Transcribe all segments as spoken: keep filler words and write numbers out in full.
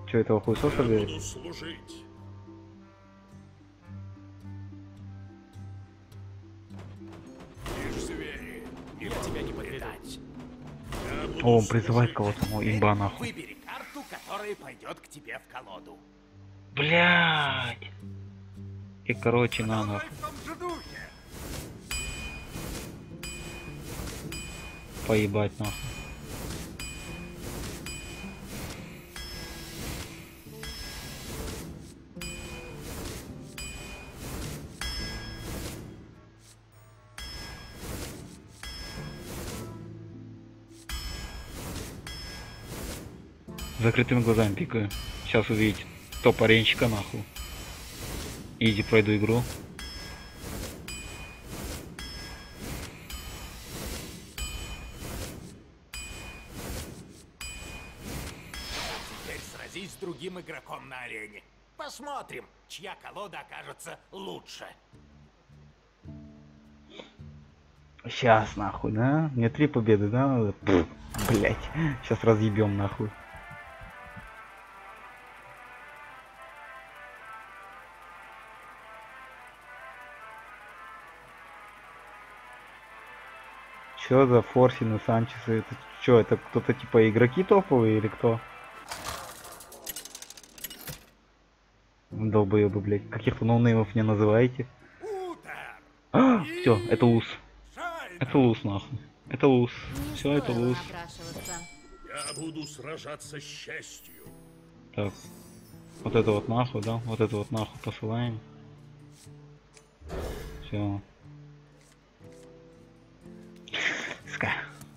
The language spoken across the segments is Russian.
Че, этого хуесоса Я берет? буду служить. Лишь звери. Я тебя не подведать. Я буду О, он призывает служить. кого-то, ну имба нахуй. Выбери карту, которая пойдет к тебе в колоду. Блять! И короче, на нахуй. В том же духе. Поебать нахуй. Закрытыми глазами пикаю. Сейчас увидите топ аренщика нахуй. Иди пройду игру. Теперь сразись с другим игроком на арене. Посмотрим, чья колода окажется лучше. Сейчас нахуй, да? Мне три победы, да? Пфф, блять. Сейчас разъебем нахуй. Чё за Форсины, Санчесы? Это чё, это кто-то типа игроки топовые или кто? Долбоёбы, блять. Каких-то ноунеймов не называете. Утер! А, все, это лус. Шайба! Это лус нахуй. Это лус. Не Все, это стоило лус. напрашиваться. Я буду сражаться с честью. Так. Вот это вот нахуй, да? Вот это вот нахуй посылаем. Все. Ска.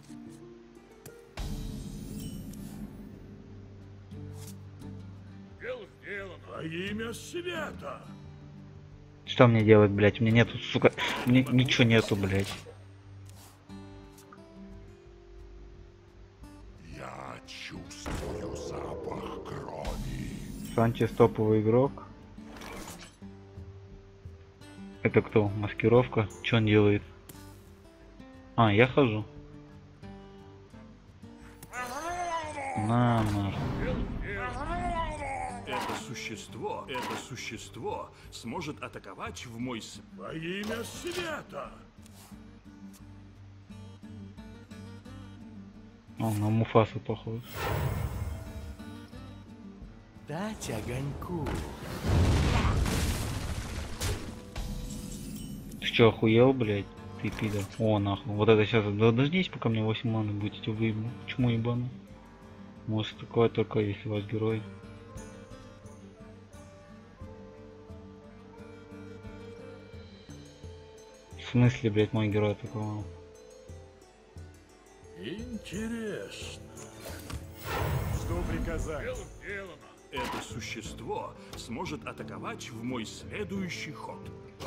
Дело сделано. Во имя света. Что мне делать, блять? Мне нету, сука. Мне ничего нету, блять. Я чувствую запах крови. Санчес топовый игрок. Это кто? Маскировка? Что он делает? А, я хожу. На, нахуй. Это существо, это существо сможет атаковать в мой с... Во имя света. Он на Муфасу похож. Дать огоньку. Ты что, охуел, блять? Ты пидор. О, нахуй. Вот это сейчас. Да дождись, пока мне восемь маны будете выебну. Почему ебану? Может такое только если у вас герой. В смысле, блять, мой герой атаковал? Интересно. Жду приказания. Дело сделано. Это существо сможет атаковать в мой следующий ход.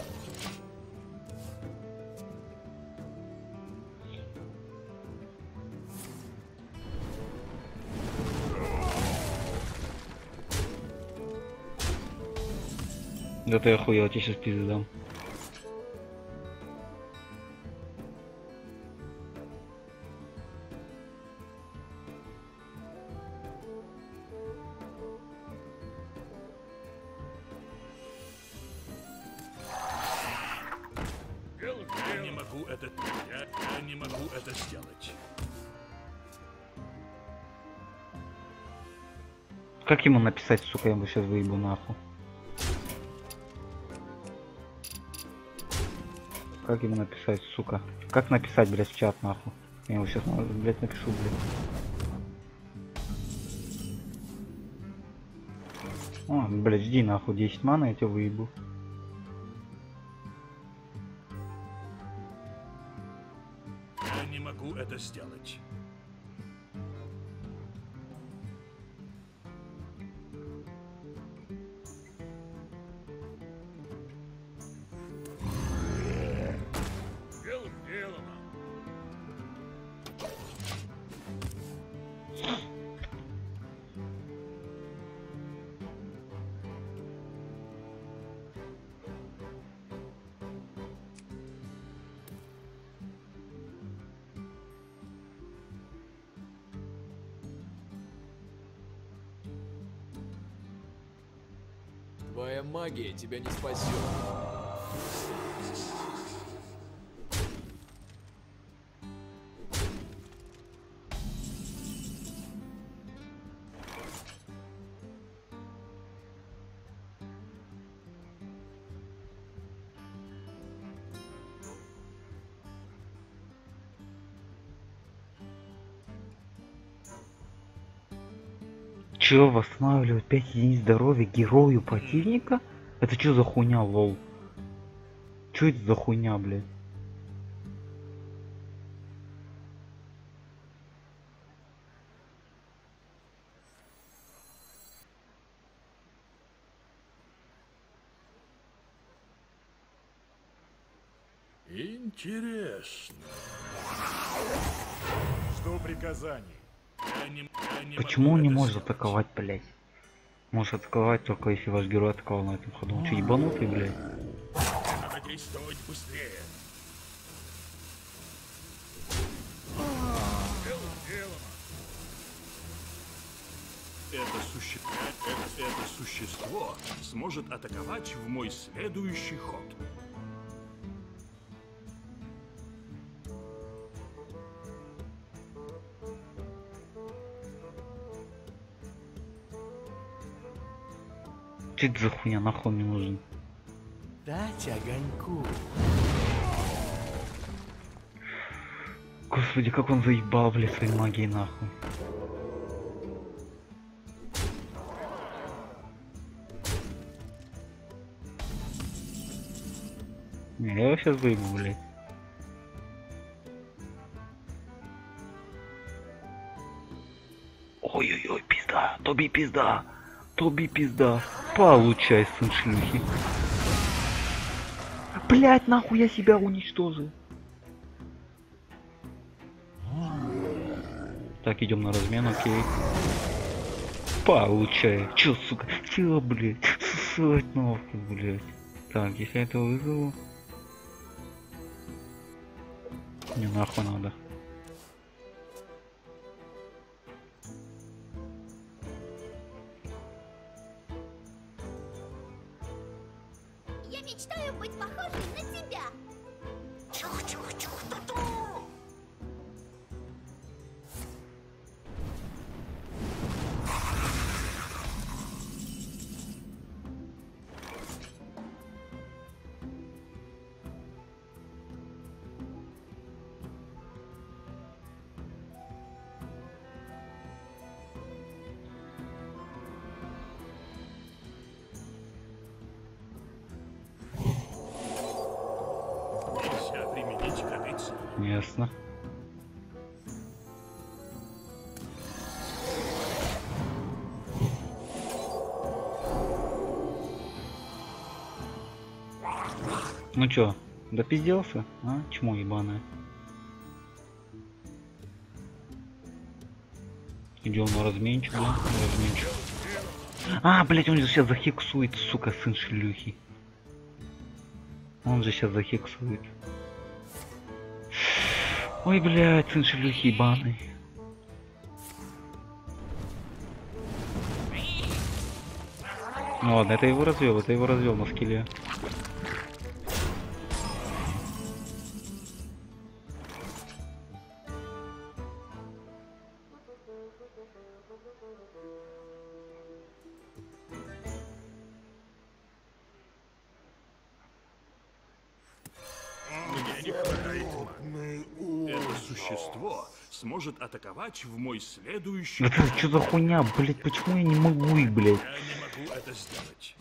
Да ты охуел, я тебе сейчас пизды дам. Дело сделано. Я не могу это... Я, я не могу это сделать. Как ему написать, сука, я его сейчас выебу нахуй. Как ему написать, сука? Как написать, блядь, в чат нахуй? Я его сейчас, блядь, напишу, блядь. О, блядь, жди нахуй, десять мана, я тебя выебу. Я не могу это сделать. Дело сделано. Твоя магия тебя не спасет. Чё, восстанавливать пять единиц здоровья герою противника? Это чё за хуйня, лол? Чё это за хуйня, блядь? Интересно. Жду приказаний. Я не, я не Почему могу он не это может сделать. атаковать, блядь? Может атаковать только если ваш герой атаковал на этом ходу. Он чё, ебанутый, блядь? Надо действовать быстрее. Дело сделано. Это, суще... это, это существо сможет атаковать в мой следующий ход. Чё это за хуйня, нахуй мне нужен? Дать огоньку. Господи, как он заебал, блядь, своей магией, нахуй. Не, я его сейчас выебу, блядь. Ой-ой-ой, пизда, Тоби пизда, Тоби пизда. Получай, сын шлюхи. Блять, нахуй я себя уничтожил. Так, идем на размен, окей. Получай. Чё, сука? Чё, блядь? Сосать нахуй, блядь. Так, если я этого вызову. Не нахуй надо. Я мечтаю быть похожей на тебя. Нельзя применить кондицию. Ясно. Ну чё, допизделся? А? Чмо ебаное. Идем на разменчик, да? На разменчик. А, блять, он же сейчас захексует, сука, сын шлюхи. Он же сейчас захексует. Ой, блядь, сын шлюхи ебаный. Ну ладно, это его развел, это его развел на скилле. Мне не хватает маны. Это существо сможет атаковать в мой следующий Это ход. что за хуйня, блять, почему я не могу их, блять? Я не могу это сделать.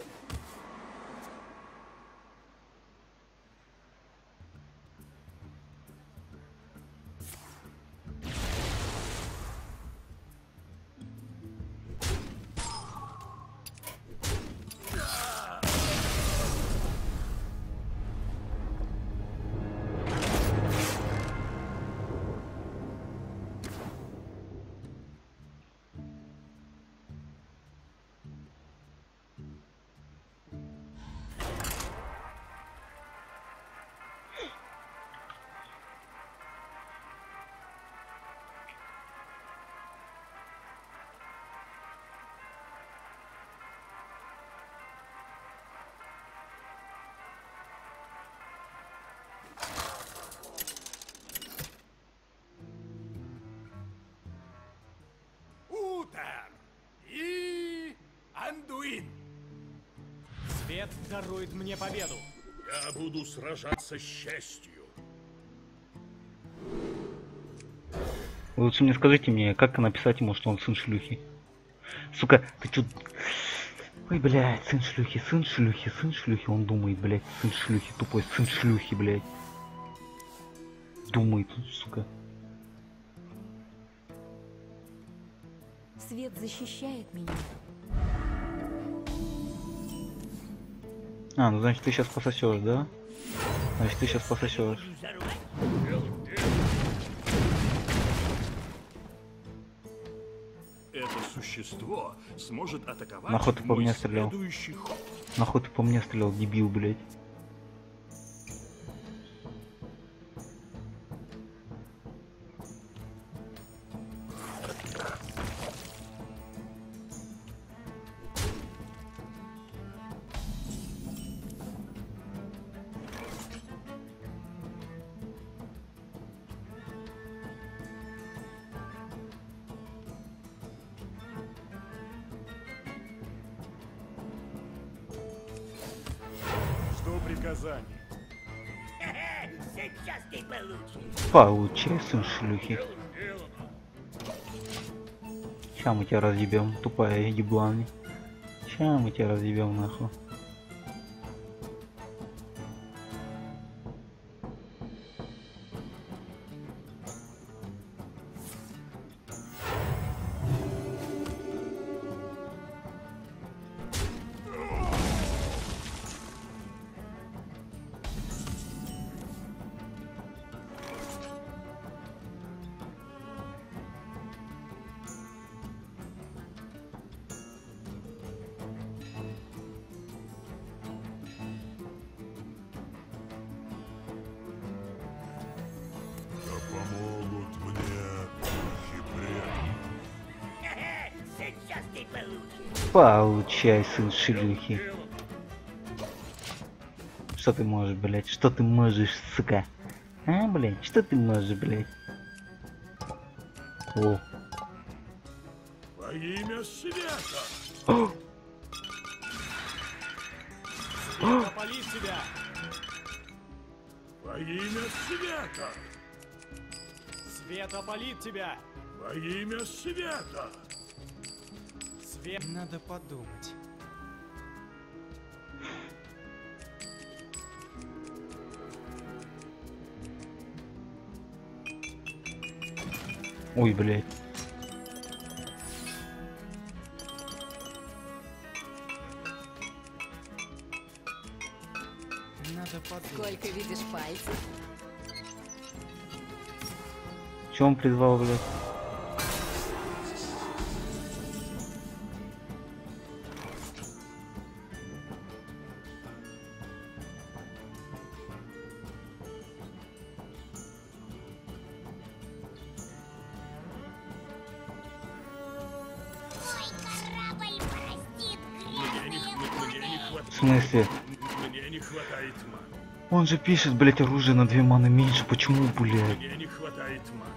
Свет дарует мне победу. Я буду сражаться с честью. Вы лучше мне скажите мне, как написать ему, что он сын шлюхи. Сука, ты чё... Ой, блядь, сын шлюхи, сын шлюхи, сын шлюхи. Он думает, блядь, сын шлюхи, тупой сын шлюхи, блядь. Думает, сука. Свет защищает меня. А, ну значит ты сейчас пососешь, да? Значит ты сейчас пососешь. Это существо сможет атаковать Нахуй ты в по мой мне стрелял? следующий ход. Нахуй ты по мне стрелял, дебил, блядь. Жду приказаний. Сейчас ты получишь. Получай, сын шлюхи. Ща мы тебя разъебем, тупая еблан. Ща мы тебя разъебем, нахуй. Помогут мне хипред. Сейчас ты получишь. Получай, сын шлюхи. Что ты можешь, блядь? Что ты можешь, сука? А, блядь? Что ты можешь, блядь? О. Во имя света. Свет опалит тебя. Во имя света. Свет опалит тебя. Во имя света. Свет. Надо подумать. Ой, блядь. Надо подумать. Сколько видишь пальцев? Че он призвал, блядь? Мой корабль простит Мне не, грязные мне не воды. В смысле? хватает. Мне не хватает маны. Он же пишет, блядь, оружие на две маны меньше. Почему, блядь? Мне не хватает маны.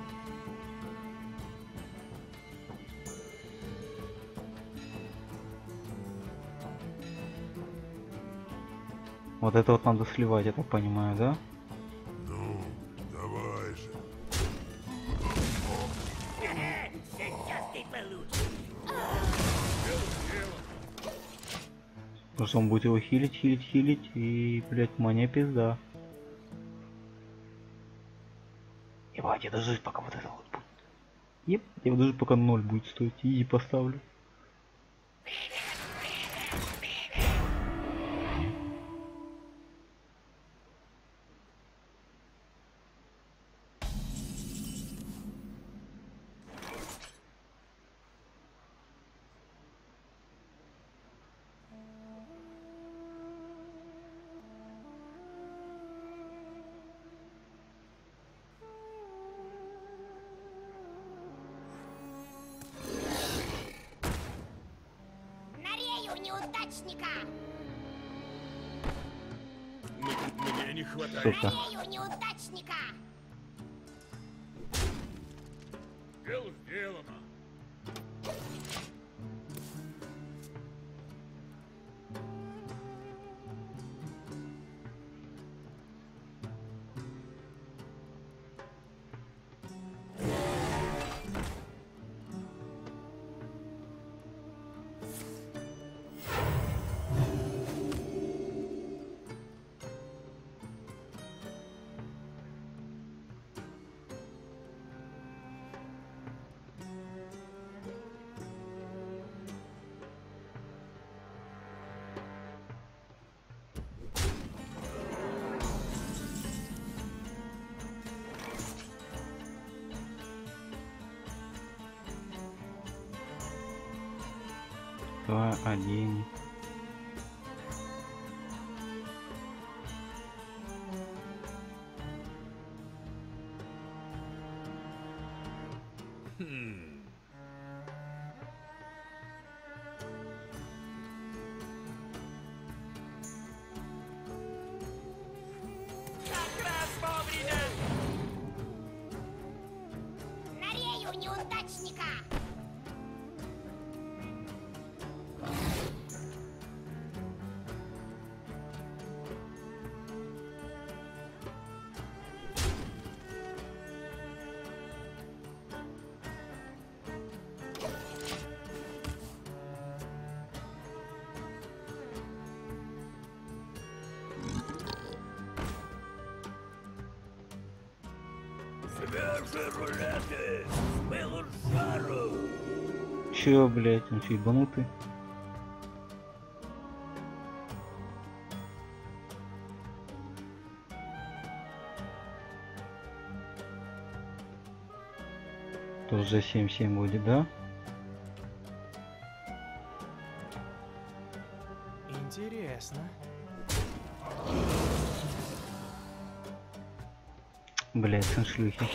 Вот это вот надо сливать, я так понимаю, да? Ну, давай же. Сейчас ты получишь. Потому что он будет его хилить, хилить, хилить, и, блядь, мне пизда. Ебать, я дождусь, пока вот это вот будет. Еп, я даже пока ноль будет стоить, и поставлю. На рею неудачника. М- Мне не хватает. Сука. На рею неудачника. Дело сделано. два, один. Как раз вовремя! На рею неудачника! Свежие рулеты! Смыло жару! Чё, блять, он чё, ебанутый? Тоже семь семь будет, да? Интересно. Блять, сын шлюхи.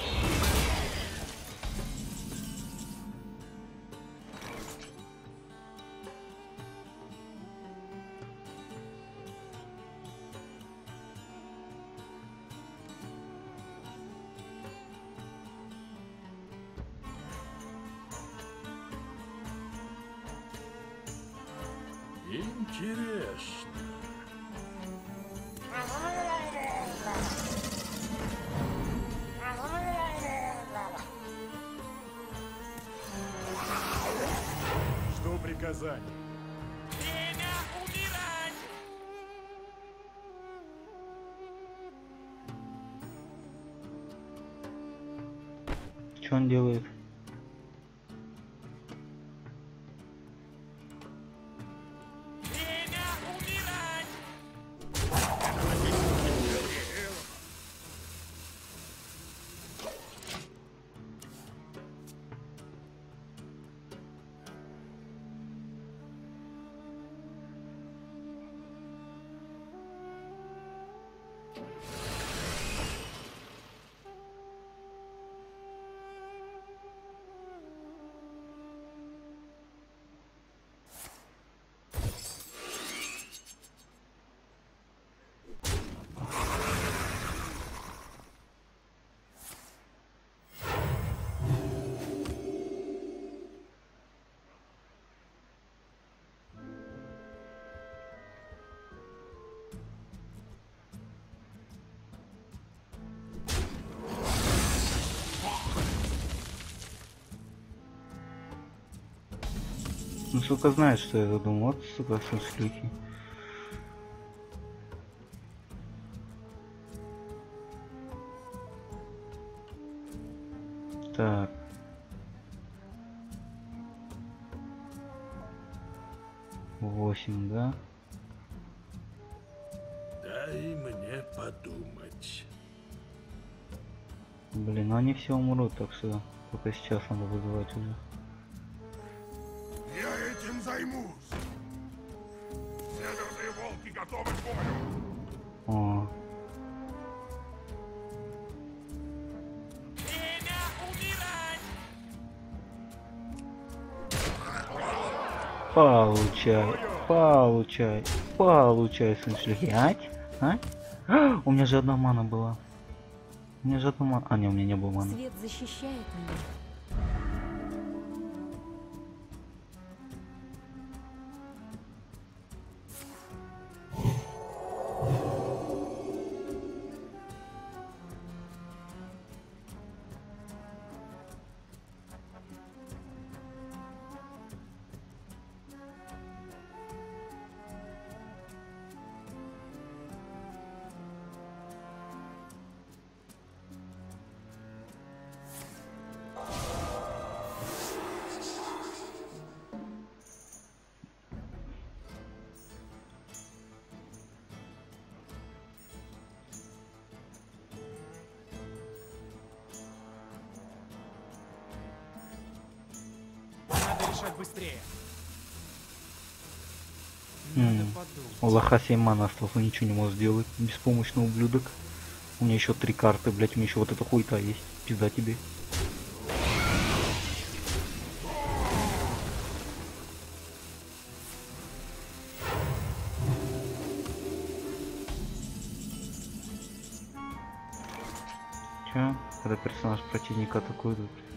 Интересно. Жду приказаний. Время умирать! Что он делает? Время умирать! Ну, сука, знает, что я задумал. Вот, сука, сын шлюхи. Так. Восемь, да? Дай мне подумать. Блин, ну они все умрут, так что только сейчас надо вызывать уже. Я этим займусь. Северные волки готовы к бою. О, Время умирать! получай, получай, получай, сын шлюхи. Ать? А? А, у меня же одна мана была. У меня же одна мана. А, не, у меня не было маны. Свет защищает меня. Надо решать быстрее. М, У лоха семь мана осталось, он ничего не может сделать. Беспомощный ублюдок. У меня еще три карты, блять, у меня еще вот эта хуйта есть. Пизда тебе. Че? Когда персонаж противника атакует.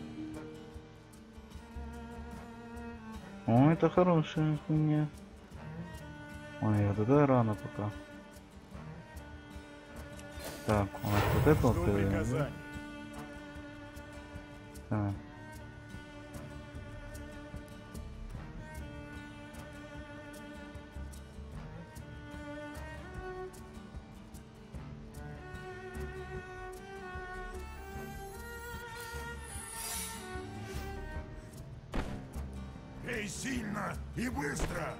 О, это хорошая хуйня. Ой, вот это рано пока. Так, у нас вот это вот. Жду э, приказаний. да. Эй, сильно и быстро!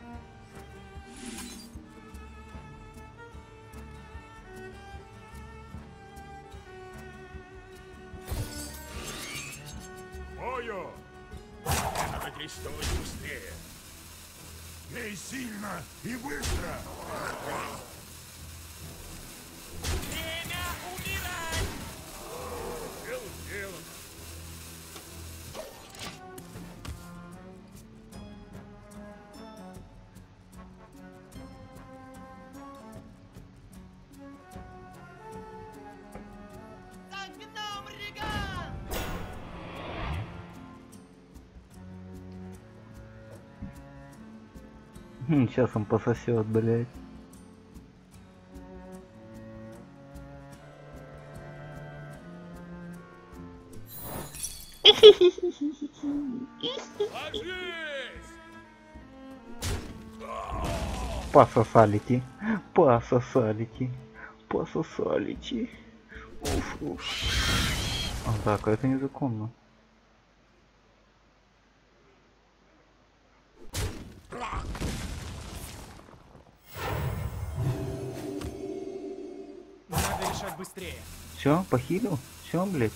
Бою! Надо крестовать быстрее! Эй, сильно и быстро! Время умирать! Дело сделано! Хм, сейчас он пососет, блять. Ложись! Пососалити. Пососалити. Пососалити. Уф, уф. А, так, это незаконно. Надо решать быстрее. Все, похилил? Все, блять.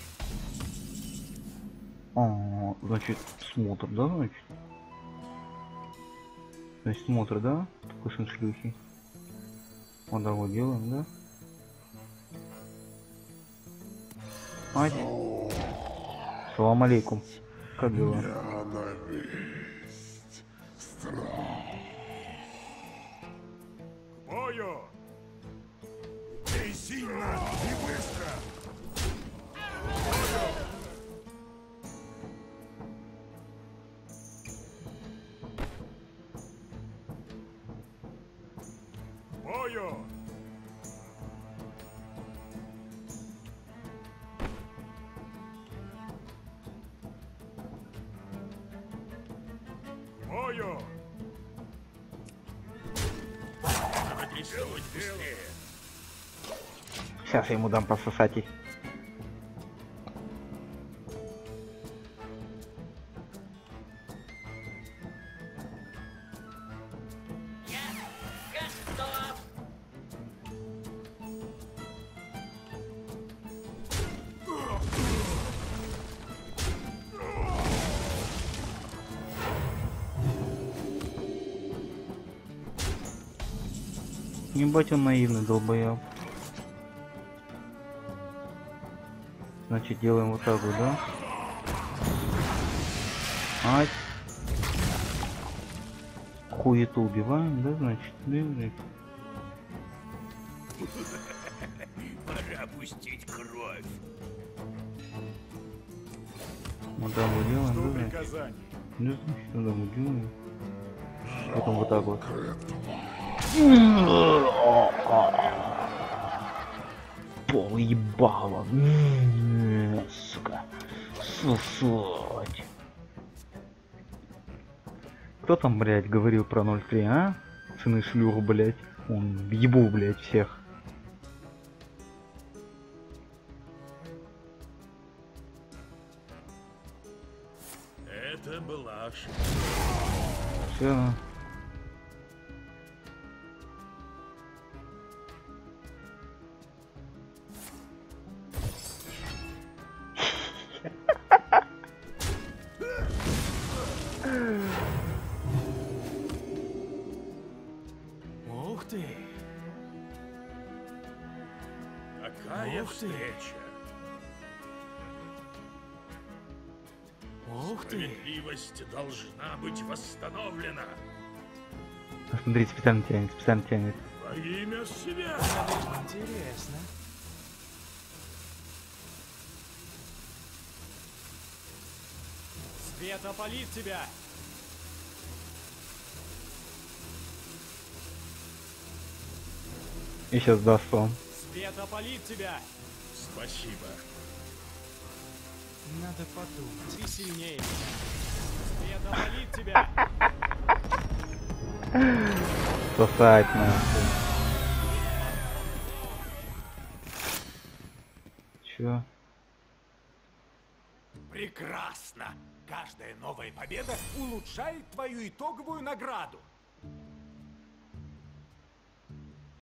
О, значит, смотр, да, значит? Значит, смотр, да? Такой сын шлюхи. Вот да, вот делаем, да? Ать. Салам алейкум. Как дела? Бою! Эй, сильно и быстро! Бою! Бою! Надо крестовать быстрее! Сейчас я ему дам пососать. их. Ебать, он наивный долбоеб. Значит, делаем вот так вот, да? Ать. Хуету убиваем, да, значит? Да, значит. Пора пустить кровь. Вот так вот делаем, Жду да, значит? приказаний. Да, значит, туда вот делаем. Потом вот так вот. Пол ебало. Сука. Сосать. Кто там, блядь, говорил про ноль три, а? Сыны шлюх, блядь. Он ебу, блядь, всех. Это была ошибка. Все. Новая Ух ты. встреча. Ух ты. Справедливость должна быть восстановлена. Смотри, специально тянет, специально тянет. Во имя света. Интересно. Свет опалит тебя. И сейчас даст он. Свет опалит тебя. Спасибо. Надо подумать. И сильнее. Свет опалит тебя. Сосать нахуй. Чё? Прекрасно! Каждая новая победа улучшает твою итоговую награду.